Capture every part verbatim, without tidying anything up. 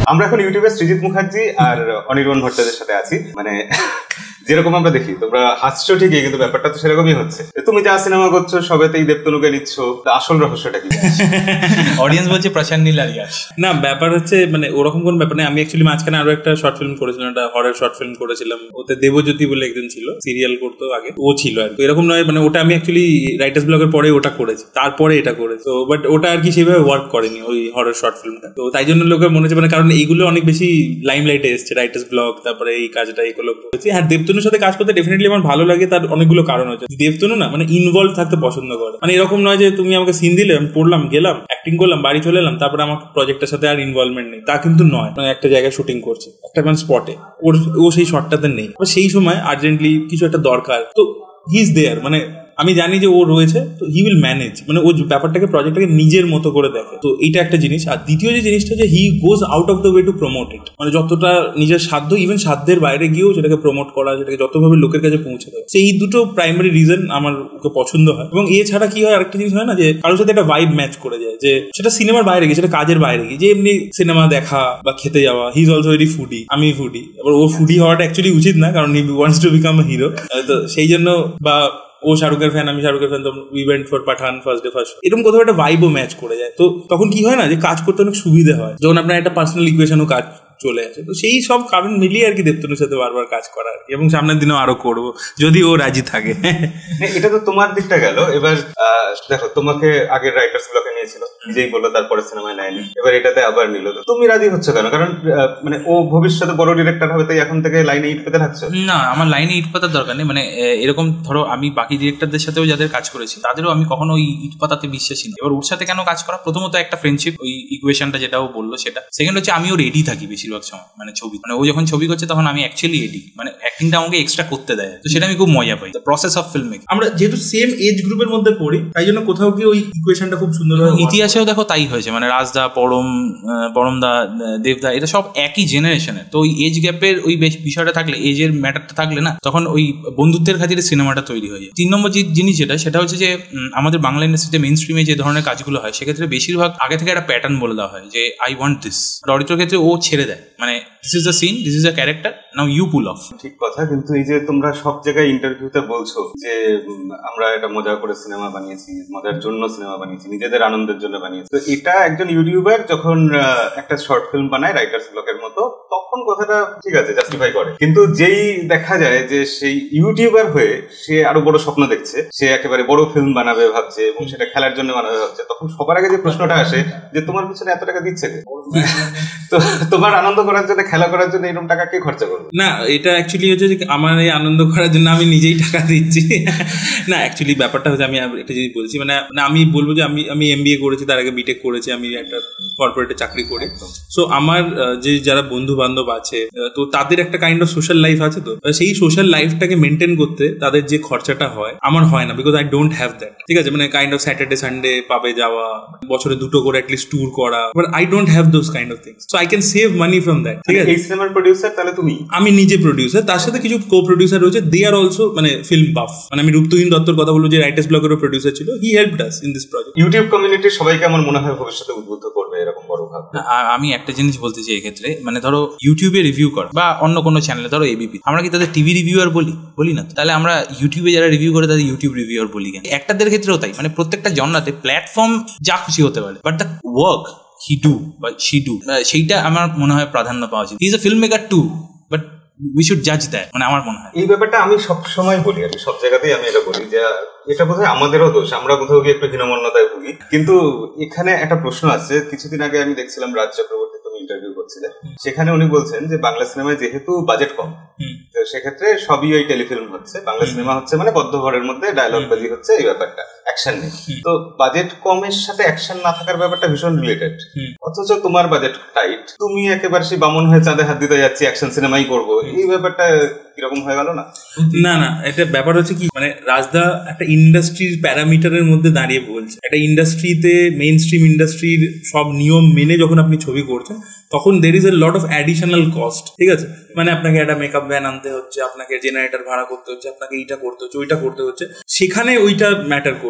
আমরা এখন ইউটিউবে সৃজিত মুখার্জি আর অনির্বাণ ভট্টাচার্যের সাথে আছি। মানে যেরকম আমরা দেখি তোমরা হাসছো ঠিকই, কিন্তু ব্যাপারটা তো সেরকমই হচ্ছে। তুমি যা সিনেমা করছো সবেতেই দেবতনুকে নিচ্ছ, আসল রহস্যটা কি? অডিয়েন্স বলছে প্রশান্ত নীল আর ইয়াশ। না, ব্যাপার হচ্ছে মানে ওরকম কোন ব্যাপার নেই। আমি অ্যাকচুয়ালি মাঝখানে আরো একটা শর্ট ফিল্ম করেছিলাম, একটা হরর শর্ট ফিল্ম করেছিলাম। ওতে দেবজ্যোতি বলে একজন ছিল, সিরিয়াল করতো আগে, ও ছিল আর কি। এরকম নয়, মানে ওটা আমি অ্যাকচুয়ালি রাইটার্স ব্লগের পরে ওটা করেছি, তারপরে এটা করেছি। তো বাট ওটা আর কি সেভাবে ওয়ার্ক করেনি ওই হরর শর্ট ফিল্মটা। তো তাই জন্য লোকের মনে হচ্ছে মানে, কারণ এইগুলো অনেক বেশি লাইমলাইটে এসছে, রাইটার্স ব্লগ, তারপরে এই কাজটা এগুলো করেছি। হ্যাঁ, দেবতনুর সাথে কাজ করতে ডেফিনেটলি আমার ভালো লাগে। তার অনেকগুলো কারণ হচ্ছে, দেবতনু না মানে ইনভলভ থাকতে পছন্দ করে। মানে এরকম নয় যে তুমি আমাকে সিন দিলে আমি পড়লাম, গেলাম, অ্যাক্টিং করলাম, বাড়ি চলে এলাম, তারপরে আমার প্রজেক্টের সাথে আর ইনভলভমেন্ট নেই, তা কিন্তু নয়। মানে একটা জায়গায় শুটিং করছে, একটা মানে স্পটে, ওর ও সেই শটটাতে নেই, সেই সময় আর্জেন্টলি কিছু একটা দরকার, তো হি ইজ দেয়ার। মানে আমি জানি যে ও রয়েছে, তো হি উইল ম্যানেজ। মানে ও ব্যাপারটাকে প্রজেক্টটাকে নিজের মতো করে দেখে। তো এইটা একটা জিনিস। আর দ্বিতীয় যে জিনিসটা, যে he goes out of the way to promote it. মানে যতটা নিজের সাধ্য, ইভেন সাধ্যের বাইরে গিয়েও সেটাকে প্রমোট করা, সেটাকে যতভাবে লোকের কাছে পৌঁছে দেয়। সেই দুটো প্রাইমারি রিজন আমার ওকে পছন্দ হয়। এবং এছাড়া কি হয়, আরেকটা জিনিস হয় না, যে কারোর সাথে একটা ভাইব ম্যাচ করে যায়, যে সেটা সিনেমার বাইরে গিয়ে, সেটা কাজের বাইরে গিয়ে, যে এমনি সিনেমা দেখা বা খেতে যাওয়া। He is also very foodie, আমি ফুডি। আবার ও ফুডি হওয়াটা অ্যাকচুয়ালি উচিত না, কারণ he wants to become a hero. তো সেই জন্য, বা ও শাহরুখের ফ্যান, আমি শাহরুখের ফ্যান, তো we went for Pathaan first day first, এরকম কোথাও একটা ভাইবও ম্যাচ করে যায়। তো তখন কি হয় না, যে কাজ করতে অনেক সুবিধা হয়, যখন আপনার একটা পার্সোনাল ইকুয়েশনও কাজ চলে আসে। তো সেই সব কারণ মিলিয়ে আর কি দেবতনুর সাথে বারবার কাজ করা আর কি, এবং সামনের দিনেও আরো করবো যদি ও রাজি থাকে। এটা তো তোমার দিকটা গেল। এবার দেখো, তোমাকে আগের রাইটার্স ব্লকে নিয়েছিল, নিজেই বললো, তারপরে সিনেমায় নেয়নি, এবার এটাতে আবার নিল। তুমি রাজি হচ্ছে কেন? কারণ মানে ও ভবিষ্যতে বড় ডিরেক্টর হবে, তাই এখন থেকে লাইনে ইট পেতে থাকছো? না, আমার লাইনে ইট পাতার দরকার নেই। মানে এরকম ধরো, আমি বাকি ডিরেক্টরদের সাথেও যাদের কাজ করেছি, তাদেরও আমি কখনো ওই ইট পাতাতে বিশ্বাসী না। এবার ওর সাথে কেন কাজ করা? প্রথমত একটা ফ্রেন্ডশিপ, ওই ইকুয়েশনটা যেটা ও বললো সেটা। সেকেন্ড হচ্ছে আমিও রেডি থাকি বেশিরভাগ সময়, মানে ছবি, মানে ও যখন ছবি করছে তখন আমি অ্যাকচুয়ালি রেডি, মানে অ্যাক্টিংটা আমাকে এক্সট্রা করতে দেয়, তো সেটা আমি খুব মজা পাই। The process of film making. আমরা যেহেতু সেম এজ গ্রুপের মধ্যে পড়ি, তাই জন্য কোথাও কি ওই ইকুয়েশনটা খুব সুন্দর। ইতিহাসেও দেখো তাই হয়েছে, মানে রাজদা, পরম, পরমদা, দেবদা, এটা সব একই জেনারেশনের। তো ওই এজ গ্যাপের ওই বিষয়টা থাকলে, এজের ম্যাটারটা থাকলে না, তখন ওই বন্ধুত্বের খাতিরে সিনেমাটা তৈরি হয়ে যায়। তিন নম্বর যে জিনিস যেটা, সেটা হচ্ছে যে আমাদের বাংলা ইন্ডাস্ট্রিতে মেইন স্ট্রিমে যে ধরনের কাজগুলো হয়, সেক্ষেত্রে বেশিরভাগ আগে থেকে একটা প্যাটার্ন বলে দেওয়া হয়, যে আই ওয়ান্ট দিস। অরিত্রর ক্ষেত্রে ও ছেড়ে দেয়, মানে this is the scene, this is the character, now you pull off. ঠিক কথা। কিন্তু এই যে তোমরা সব জায়গায় ইন্টারভিউতে বলছো যে আমরা এটা মজা করে সিনেমা বানিয়েছি, মজার জন্য সিনেমা বানিয়েছি, নিজেদের আনন্দের জন্য বানিয়েছি, তো এটা একজন ইউটিউবার যখন একটা শর্ট ফিল্ম বানায় রাইটার্স ব্লকের মতো, তখন কথাটা ঠিক আছে, জাস্টিফাই করে। কিন্তু যেই দেখা যায় যে সেই ইউটিউবার হয়ে সে আরো বড় স্বপ্ন দেখছে, সে একেবারে বড় ফিল্ম বানাবে ভাবছে, এবং সেটা খেলার জন্য বানাবে ভাবছে, তখন সবার আগে যে প্রশ্নটা আসে যে তোমার পিছনে এত টাকা দিচ্ছে কে? তো তোমার আনন্দ করার জন্য, খেলা করার জন্য এরকম টাকা কে খরচা করবে? না, এটা অ্যাকচুয়ালি হচ্ছে যে আমার এই আনন্দ করার জন্য আমি নিজেই টাকা দিচ্ছি। না, অ্যাকচুয়ালি ব্যাপারটা হচ্ছে, আমি একটা জিনিস বলছি, মানে আমি বলবো যে আমি আমি এমবিএ করেছি, তার আগে বিটেক করেছি, আমি একটা কর্পোরেটে চাকরি করি। সো আমার যে যারা বন্ধু বান্ধব আছে, তো তাদের একটা কাইন্ড অফ সোশ্যাল লাইফ আছে। তো সেই সোশ্যাল লাইফটাকে মেনটেন করতে তাদের যে খরচাটা হয়, আমার হয় না, because I don't have that. ঠিক আছে, মানে কাইন্ড অফ স্যাটারডে সানডে পাবে যাওয়া, বছরে দুটো করে অ্যাটলিস্ট ট্যুর করা, but I don't have those kind of things, so I can save money from that. ঠিক আছে, এই সিনেমার প্রোডিউসার তাহলে তুমি? আমি নিজে প্রোডিউসার, তার সাথে কিছু কো প্রোডিউসার রয়েছে, দে আর অলসো মানে ফিল্ম বাফ। মানে আমি রূপতুহিন দত্তর কথা বলবো, যে রাইটার্স ব্লগেরও প্রোডিউসার ছিল, he helped us in this project. YouTube কমিউনিটির সবাইকে আমার মনে হয় ভবিষ্যতে উদ্বুদ্ধ করবে এরকম বড় ভাব। আমি একটা জিনিস বলতে চাই এক্ষেত্রে, মানে ধরো ইউটিউবে রিভিউ কর বা অন্য কোনো চ্যানেলে, ধরো এবিপি, আমরা কি তাদের টিভি রিভিউয়ার বলি? বলি না। তাহলে আমরা ইউটিউবে যারা রিভিউ করে তাদের ইউটিউব রিভিউয়ার বলি কেন? একটাদের ক্ষেত্রেও তাই, মানে প্রত্যেকটা জনরাতে প্ল্যাটফর্ম যা খুশি হতে পারে, but the work he do বা শি ডু, সেইটা আমার মনে হয় প্রাধান্য পাওয়া উচিত। He is a film maker too, but we should জাজ দ্যাট, মানে আমার মনে হয়। এই ব্যাপারটা আমি সবসময় বলি, আমি সব জায়গাতেই আমি এটা বলি, যে এটা বোধহয় আমাদেরও দোষ, আমরা কোথাও গিয়ে একটু হীনমন্যতায় ভুগি। কিন্তু এখানে একটা প্রশ্ন আছে, কিছুদিন আগে আমি দেখছিলাম রাজ চক্রবর্তী তুমি ইন্টারভিউ করছিলেন, সেখানে উনি বলছেন যে বাংলা সিনেমায় যেহেতু বাজেট কম, তো সেক্ষেত্রে সবই ওই টেলিফিল্ম হচ্ছে, বাংলা সিনেমা হচ্ছে মানে বদ্ধ ঘরের মধ্যে ডায়লগ বাজি হচ্ছে, এই ব্যাপারটা, অ্যাকশন নেই। তো বাজেট কমের সাথে অ্যাকশন না থাকার ব্যাপারটা ভীষণ রিলেটেড। অথচ তোমার বাজেট টাইট, তুমি একেবারে সেই বামন হয়ে চাঁদে হাত দিতে যাচ্ছি, অ্যাকশন সিনেমাই করবো, এই ব্যাপারটা কিরকম হয়ে গেল না? না না, এটা ব্যাপার হচ্ছে কি, মানে রাজদা একটা ইন্ডাস্ট্রির প্যারামিটারের মধ্যে দাঁড়িয়ে বলছে, একটা ইন্ডাস্ট্রিতে, মেইন স্ট্রিম ইন্ডাস্ট্রির সব নিয়ম মেনে যখন আপনি ছবি করছেন, তখন there is a lot of additional cost. ঠিক আছে, মানে আপনাকে একটা মেকআপ ভ্যান আনতে হচ্ছে, আপনাকে জেনারেটর ভাড়া করতে হচ্ছে, আপনাকে এইটা করতে হচ্ছে, ওইটা করতে হচ্ছে, সেখানে ওইটা ম্যাটার করছে।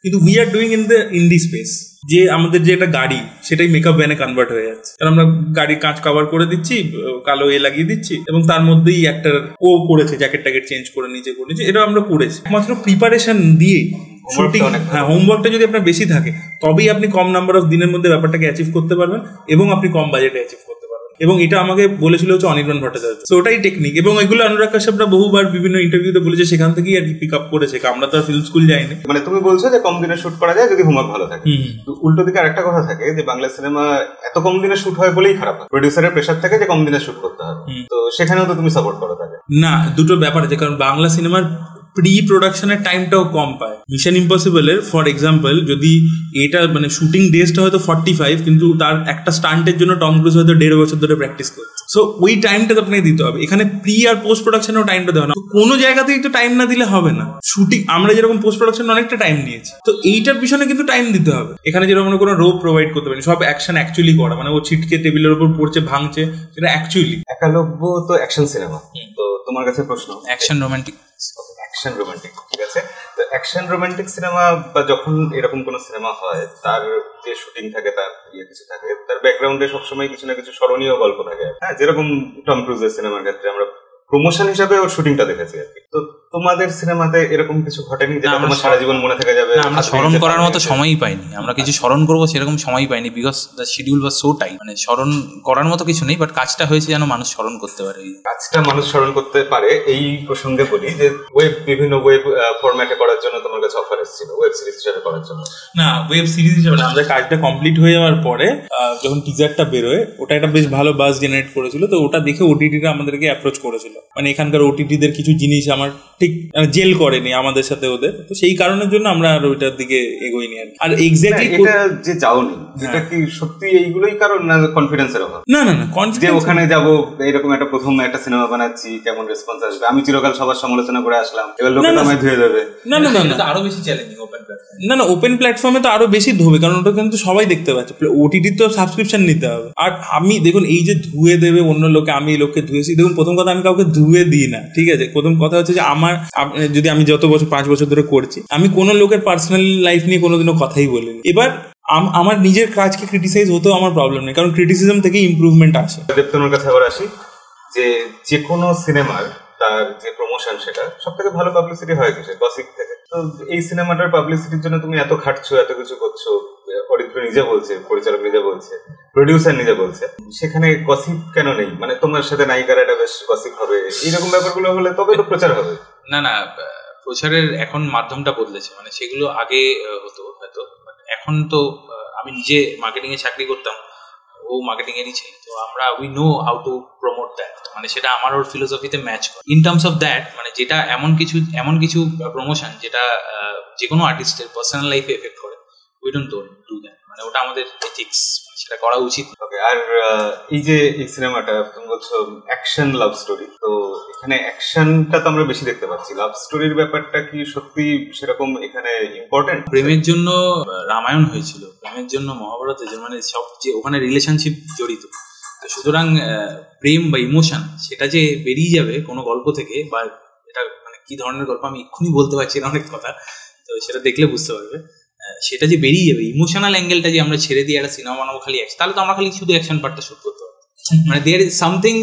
কিন্তু we are doing in the indie space, যে আমাদের যে একটা গাড়ি সেটাই মেকআপ ভ্যানে কনভার্ট হয়ে যাচ্ছে, কারণ আমরা গাড়ির কাঁচ কভার করে দিচ্ছি, কালো এ লাগিয়ে দিচ্ছি, এবং তার মধ্যেই একটা ও করেছে জ্যাকেট ট্যাকেট চেঞ্জ করে নিজে করেছে, এটা আমরা করেছি একমাত্র প্রিপারেশন দিয়ে। শুটিং, হ্যাঁ, হোমওয়ার্কটা যদি আপনার বেশি থাকে তবেই আপনি কম নাম্বার অফ দিনের মধ্যে ব্যাপারটাকে অ্যাচিভ করতে পারবেন এবং আপনি কম বাজেটে অ্যাচিভ করতে পারবেন। এবং এটা আমাকে বলেছিল হচ্ছে অনির্বাণ ভট্টাচার্য। তো ওটাই টেকনিক, এবং এগুলো অনুরাগ কাশ্যপরা বহুবার বিভিন্ন ইন্টারভিউতে বলেছে, সেখান থেকেই আর কি পিক আপ করেছে। আমরা তো আর ফিল্ম স্কুল যাইনি। মানে তুমি বলছো যে কম দিনে শুট করা যায় যদি হোমওয়ার্ক ভালো থাকে। উল্টো দিকে আরেকটা কথা থাকে যে বাংলা সিনেমা এত কম দিনে শুট হয় বলেই খারাপ হয়, প্রডিউসারের প্রেশার থাকে যে কম দিনে শুট করতে হবে, তো সেখানেও তো তুমি সাপোর্ট করো তাকে। না, দুটো ব্যাপার আছে, কারণ বাংলা সিনেমার প্রি প্রোডাকশনের টাইমটাও কম পায়। মিশন ইম্পসিবল এর ফর এক্সাম্পল যদি এটা মানে শুটিং ডেজটা হয়তো ফর্টি ফাইভ, কিন্তু তার একটা স্টান্টের জন্য টম ক্রুজ হয়তো দেড় বছর ধরে প্র্যাকটিস করছে। সো ওই টাইমটা তো আপনাকে দিতে হবে। এখানে প্রি আর পোস্ট প্রোডাকশনেও টাইমটা দেওয়া না, কোনো জায়গাতেই তো টাইম না দিলে হবে না। শুটিং আমরা যেরকম পোস্ট প্রোডাকশন অনেকটা টাইম নিয়েছি, তো এইটার পিছনে কিন্তু টাইম দিতে হবে। এখানে যেরকম কোনো রোপ প্রোভাইড করতে পারি, সব অ্যাকশন অ্যাকচুয়ালি করা, মানে ও ছিটকে টেবিলের উপর পড়ছে ভাঙছে, সেটা অ্যাকচুয়ালি। একালব্য তো অ্যাকশন সিনেমা, তো তোমার কাছে প্রশ্ন, অ্যাকশন রোমান্টিক অ্যাকশন রোমান্টিক ঠিক আছে, তো অ্যাকশন রোমান্টিক সিনেমা বা যখন এরকম কোনো সিনেমা হয় তার যে শুটিং থাকে, তার ইয়ে কিছু থাকে, তার ব্যাকগ্রাউন্ডে সবসময় কিছু না কিছু স্মরণীয় গল্প থাকে। হ্যাঁ, যেরকম টম ক্রুজের সিনেমার ক্ষেত্রে আমরা প্রমোশন হিসাবে ওর শুটিংটা দেখেছি আর কি। তো তোমাদের সিনেমাতে এরকম কিছু ঘটেনি যেটা তোমার সারা জীবন মনে থেকে যাবে? আমরা স্মরণ করার মতো সময়ই পাইনি, আমরা কিছু স্মরণ করবো সেরকম সময়ই পাইনি, because the schedule was so tight. মানে স্মরণ করার মতো কিছু নেই, বাট কাজটা হয়েছে যেন মানুষ স্মরণ করতে পারে। কাজটা মানুষ স্মরণ করতে পারে এই প্রসঙ্গে বলি যে ওয়েব বিভিন্ন ওয়েব ফরম্যাটে করার জন্য তোমার কাছে অফার এসেছিল ওয়েব সিরিজ হিসেবে করার জন্য। না, ওয়েব সিরিজ হিসেবে না, আমাদের কাজটা কমপ্লিট হয়ে যাওয়ার পরে যখন টিজারটা বেরোয়, ওটা একটা বেশ ভালো বাজ জেনারেট করেছিল, তো ওটা দেখে ওটিটিরা আমাদেরকে অ্যাপ্রোচ করেছিল। মানে এখানকার ওটিটিদের কিছু জিনিস আমার ঠিক জেল করেনি আমাদের সাথে ওদের, তো সেই কারণের জন্য আমরা আর ওইটার দিকে এগোইনি আর। আর এক্স্যাক্টলি এটা যে যাওনি, এটা কি সত্যি এইগুলোই কারণ না কনফিডেন্সের অভাব? না না না, যে ওখানে যাব এরকম একটা প্রথম একটা সিনেমা বানাচ্ছি, কেমন রেসপন্স আসবে, আমি চিরকাল সবার সমালোচনা করে আসলাম, এবার লোকে আমায় ধুয়ে দেবে। না না না, আরো বেশি চ্যালেঞ্জিং ওপেন প্ল্যাটফর্ম। না না, ওপেন প্ল্যাটফর্মে তো আরো বেশি ধোবে, কারণ ওটা কিন্তু সবাই দেখতে পাচ্ছে। ওটিটি তো সাবস্ক্রিপশন নিতে হবে। আর আমি দেখুন, এই যে ধুয়ে দেবে অন্য লোকে, আমি এই লোককে ধুয়েছি, দেখুন প্রথম কথা আমি কাউকে ধুয়ে দিই না, ঠিক আছে? প্রথম কথা হচ্ছে যে আমার যদি আমি যত বছর পাঁচ বছর ধরে করছি, আমি কোনো লোকের পার্সোনাল লাইফ নিয়ে কোনোদিনও কথাই বলিনি। এবার আমার নিজের কাজকে ক্রিটিসাইজ হতেও আমার প্রবলেম নেই, কারণ ক্রিটিসিজম থেকে ইমপ্রুভমেন্ট আসে। দেবতনুর কাছে আবার আসি, যে যে কোনো সিনেমার তার যে প্রমোশন সেটা সব থেকে ভালো পাবলিসিটি হয় কিসে? গসিপ থেকে। তো এই সিনেমাটার পাবলিসিটির জন্য তুমি এত খাটছো, এত কিছু করছো, অরিত্র নিজে বলছে, পরিচালক নিজে বলছে, প্রডিউসার নিজে বলছে, সেখানে গসিপ কেন নেই? মানে তোমার সাথে নায়িকার একটা বেশ গসিপ হবে, এইরকম ব্যাপারগুলো হলে তবে তো প্রচার হবে। না না, প্রচারের এখন মাধ্যমটা বদলেছে, মানে সেগুলো আগে হতো হয়তো, এখন তো আমি নিজে মার্কেটিং এ চাকরি করতাম, ও মার্কেটিং এরই ছিল, তো আমরা we know how to promote that, মানে সেটা আমার ওর ফিলোসফিতে ম্যাচ করে। ইন টার্মস অফ দ্যাট, মানে যেটা এমন কিছু এমন কিছু প্রমোশন যেটা যে কোনো আর্টিস্টের পার্সোনাল লাইফে এফেক্ট করে, উই ডোন্ট ডু দ্যাট, মানে ওটা আমাদের এথিক্স, সেটা করা উচিত। ওকে, আর এই যে এই সিনেমাটা তুমি বলছো অ্যাকশন লাভ স্টোরি, তো এখানে অ্যাকশনটা তো আমরা বেশি দেখতে পাচ্ছি, লাভ স্টোরির ব্যাপারটা কি সত্যি সেরকম এখানে ইম্পর্টেন্ট? প্রেমের জন্য রামায়ণ হয়েছিল, প্রেমের জন্য মহাভারত হয়েছিল, মানে সব যে ওখানে রিলেশনশিপ জড়িত, তো সুতরাং প্রেম বা ইমোশন সেটা যে বেরিয়ে যাবে কোনো গল্প থেকে, বা এটা মানে কি ধরনের গল্প আমি এক্ষুনি বলতে পারছি না, অনেক কথা, তো সেটা দেখলে বুঝতে পারবে। সেটা যে বেরিয়ে যাবে, ইমোশনাল অ্যাঙ্গেলটা যে আমরা ছেড়ে দিয়ে একটা সিনেমা বানাবো খালি অ্যাকশন, তাহলে তো আমরা খালি শুধু অ্যাকশন পার্টটা শুট করতে পারবো। মানে there is something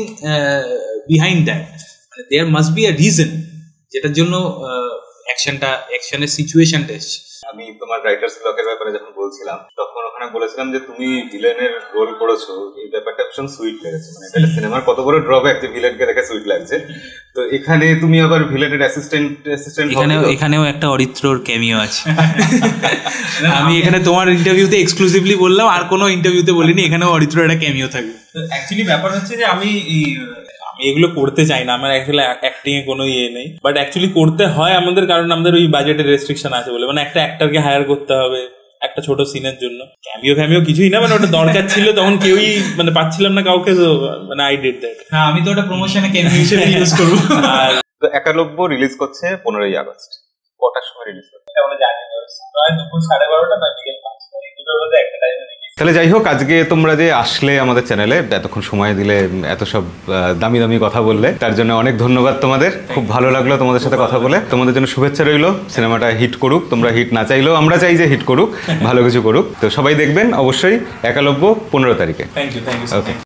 behind that, মানে there must be a reason যেটার জন্য অ্যাকশনটা অ্যাকশনের সিচুয়েশনটা এসছে। আমি তোমার রাইটার্স ব্লকের ব্যাপারে যখন বলছিলাম, তখন ওখানে বলেছিলাম যে তুমি ভিলেনের রোল করেছো, এই ব্যাপারটা ভীষণ সুইট লেগেছে। মানে এটা সিনেমার কত বড় ড্রব্যাক যে ভিলেনকে দেখে সুইট লাগছে, তো এখানে তুমি আবার ভিলেনের অ্যাসিস্ট্যান্ট অ্যাসিস্ট্যান্ট এখানেও এখানেও একটা অরিত্রর ক্যামিও আছে। আমি এখানে তোমার ইন্টারভিউতে এক্সক্লুসিভলি বললাম, আর কোনো ইন্টারভিউতে বলিনি, এখানেও অরিত্রর একটা ক্যামিও থাকবে। অ্যাকচুয়ালি ব্যাপার হচ্ছে যে আমি আমি এগুলো করতে চাই না, আমার অ্যাকচুয়ালি অ্যাক্টিং এ কোনো ইয়ে নেই, বাট অ্যাকচুয়ালি করতে হয় আমাদের, কারণ আমাদের ওই বাজেটের রেস্ট্রিকশন আছে বলে, মানে একটা অ্যাক্টরকে হায়ার করতে হবে একটা ছোট সিনের জন্য। ক্যামিও ফ্যামিও কিছুই না, মানে ওটা দরকার ছিল, তখন কেউই মানে পাচ্ছিলাম না কাউকে, তো মানে আই ডিড দ্যাট। হ্যাঁ, আমি তো ওটা প্রমোশনে ক্যামিও হিসেবে ইউজ করব। আর একালব্য রিলিজ করছে পনেরোই আগস্ট, কটার সময় রিলিজ করছে? আমরা জানি না, দুপুর সাড়ে বারোটা না বিকেল পাঁচটা, এই দুটোর মধ্যে একটা টাইমে রিলিজ। তাহলে যাই হোক, আজকে তোমরা যে আসলে আমাদের চ্যানেলে, এতক্ষণ সময় দিলে, এত সব দামি দামি কথা বললে, তার জন্য অনেক ধন্যবাদ তোমাদের। খুব ভালো লাগলো তোমাদের সাথে কথা বলে। তোমাদের জন্য শুভেচ্ছা রইলো, সিনেমাটা হিট করুক। তোমরা হিট না চাইলেও আমরা চাই যে হিট করুক, ভালো কিছু করুক। তো সবাই দেখবেন অবশ্যই একালব্য পনেরো তারিখে। Thank you thank you okay.